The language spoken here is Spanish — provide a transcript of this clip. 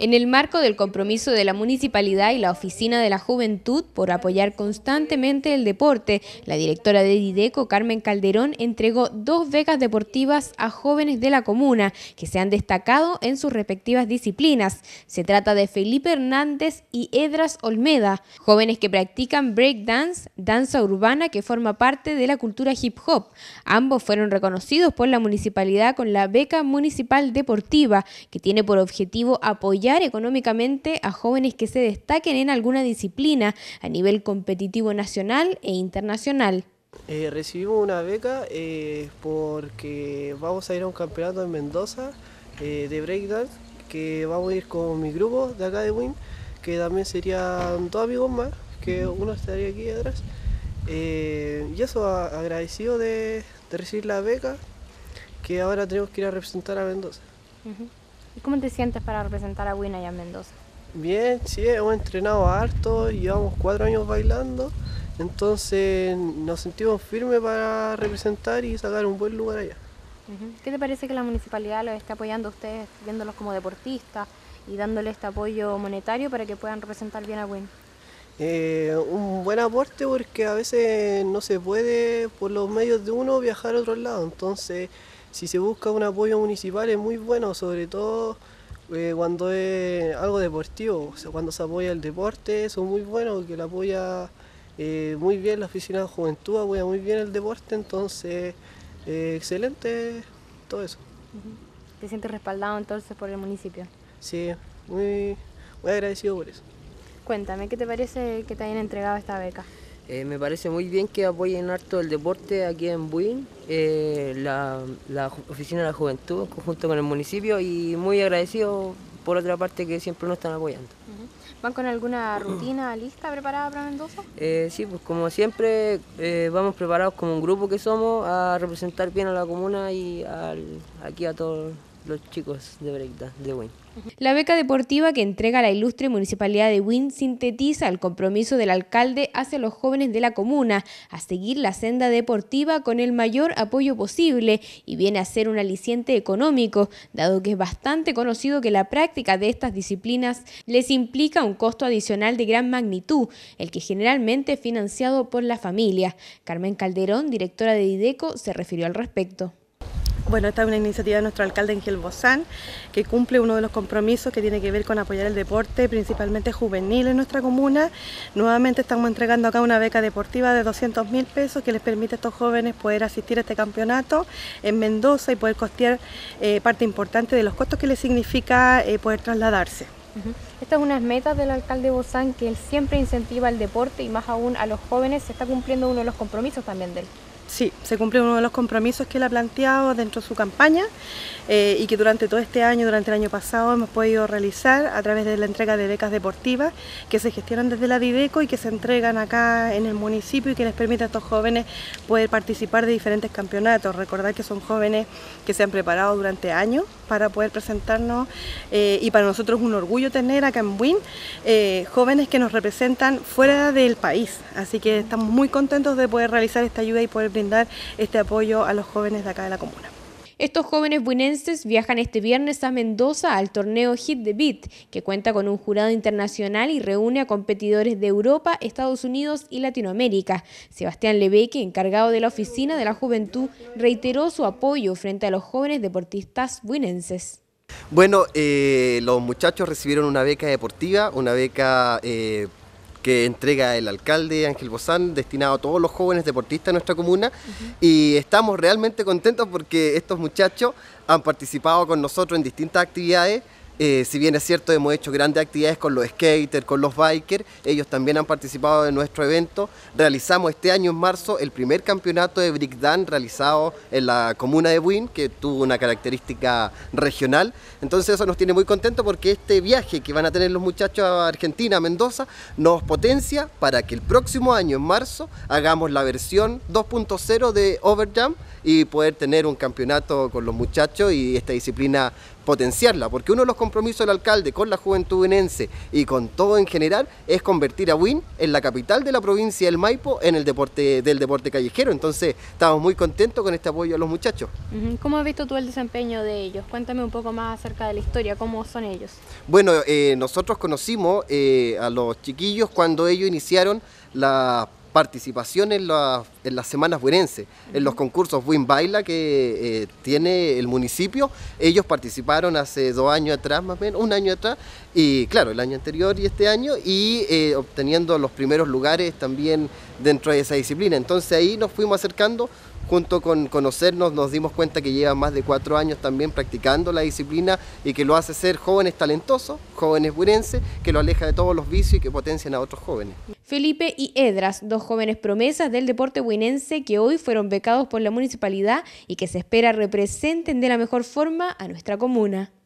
En el marco del compromiso de la Municipalidad y la Oficina de la Juventud por apoyar constantemente el deporte, la directora de Dideco, Carmen Calderón, entregó 2 becas deportivas a jóvenes de la comuna que se han destacado en sus respectivas disciplinas. Se trata de Felipe Hernández y Edras Olmeda, jóvenes que practican breakdance, danza urbana que forma parte de la cultura hip hop. Ambos fueron reconocidos por la municipalidad con la beca municipal deportiva, que tiene por objetivo apoyar económicamente a jóvenes que se destaquen en alguna disciplina a nivel competitivo nacional e internacional. Recibimos una beca porque vamos a ir a un campeonato en Mendoza de breakdance, que vamos a ir con mi grupo de acá de WIN, que también serían 2 amigos más, que uno estaría aquí atrás. Y eso, agradecido de recibir la beca, que ahora tenemos que ir a representar a Mendoza. ¿Y cómo te sientes para representar a WIN allá en Mendoza? Bien, sí, hemos entrenado harto, llevamos 4 años bailando, entonces nos sentimos firmes para representar y sacar un buen lugar allá. ¿Qué te parece que la municipalidad los esté apoyando a ustedes, viéndolos como deportistas y dándoles este apoyo monetario para que puedan representar bien a WIN? Un buen aporte, porque a veces no se puede por los medios de uno viajar a otro lado, entonces si se busca un apoyo municipal es muy bueno, sobre todo cuando es algo deportivo. O sea, cuando se apoya el deporte, eso es muy bueno, que lo apoya muy bien la Oficina de Juventud, apoya muy bien el deporte, entonces excelente todo eso. ¿Te sientes respaldado entonces por el municipio? Sí, muy agradecido por eso. Cuéntame, ¿qué te parece que te hayan entregado esta beca? Me parece muy bien que apoyen harto el deporte aquí en Buin, la Oficina de la Juventud, junto con el municipio, y muy agradecido por otra parte que siempre nos están apoyando. ¿Van con alguna rutina lista preparada para Mendoza? Sí, pues como siempre vamos preparados como un grupo que somos a representar bien a la comuna y aquí a todos los chicos de breakdance de WIN. La beca deportiva que entrega la ilustre Municipalidad de WIN sintetiza el compromiso del alcalde hacia los jóvenes de la comuna a seguir la senda deportiva con el mayor apoyo posible, y viene a ser un aliciente económico, dado que es bastante conocido que la práctica de estas disciplinas les implica un costo adicional de gran magnitud, el que generalmente es financiado por la familia. Carmen Calderón, directora de Dideco, se refirió al respecto. Bueno, esta es una iniciativa de nuestro alcalde Ángel Bozán, que cumple uno de los compromisos que tiene que ver con apoyar el deporte, principalmente juvenil en nuestra comuna. Nuevamente estamos entregando acá una beca deportiva de 200.000 pesos que les permite a estos jóvenes poder asistir a este campeonato en Mendoza y poder costear parte importante de los costos que les significa poder trasladarse. Esta es una meta del alcalde Bozán, que él siempre incentiva el deporte y más aún a los jóvenes. Se está cumpliendo uno de los compromisos también de él. Sí, se cumple uno de los compromisos que él ha planteado dentro de su campaña y que durante todo este año, durante el año pasado, hemos podido realizar a través de la entrega de becas deportivas que se gestionan desde la Dideco y que se entregan acá en el municipio y que les permite a estos jóvenes poder participar de diferentes campeonatos. Recordar que son jóvenes que se han preparado durante años para poder presentarnos y para nosotros es un orgullo tener acá en WIN jóvenes que nos representan fuera del país. Así que estamos muy contentos de poder realizar esta ayuda y poder brindar este apoyo a los jóvenes de acá de la comuna. Estos jóvenes buinenses viajan este viernes a Mendoza al torneo Hit the Beat, que cuenta con un jurado internacional y reúne a competidores de Europa, Estados Unidos y Latinoamérica. Sebastián Lebeque, encargado de la Oficina de la Juventud, reiteró su apoyo frente a los jóvenes deportistas buinenses. Bueno, los muchachos recibieron una beca deportiva, una beca que entrega el alcalde Ángel Bozán, destinado a todos los jóvenes deportistas de nuestra comuna. Y estamos realmente contentos porque estos muchachos han participado con nosotros en distintas actividades. Si bien es cierto, hemos hecho grandes actividades con los skaters, con los bikers, ellos también han participado en nuestro evento. Realizamos este año en marzo el primer campeonato de breakdance realizado en la comuna de Buin, que tuvo una característica regional. Entonces eso nos tiene muy contentos, porque este viaje que van a tener los muchachos a Argentina, a Mendoza, nos potencia para que el próximo año, en marzo, hagamos la versión 2.0 de Overjump y poder tener un campeonato con los muchachos y esta disciplina potenciarla, porque uno de los compromisos del alcalde con la juventud buinense y con todo en general es convertir a Buin en la capital de la provincia del Maipo en el deporte callejero. Entonces estamos muy contentos con este apoyo a los muchachos. ¿Cómo has visto tú el desempeño de ellos? Cuéntame un poco más acerca de la historia, ¿cómo son ellos? Bueno, nosotros conocimos a los chiquillos cuando ellos iniciaron la participación en las semanas buinenses, en los concursos Buin Baila que tiene el municipio. Ellos participaron hace 2 años atrás, más o menos, 1 año atrás, y claro, el año anterior y este año, y obteniendo los primeros lugares también dentro de esa disciplina. Entonces ahí nos fuimos acercando. Junto con conocernos nos dimos cuenta que llevan más de 4 años también practicando la disciplina y que lo hace ser jóvenes talentosos, jóvenes buinenses, que lo aleja de todos los vicios y que potencian a otros jóvenes. Felipe y Edras, 2 jóvenes promesas del deporte buinense que hoy fueron becados por la municipalidad y que se espera representen de la mejor forma a nuestra comuna.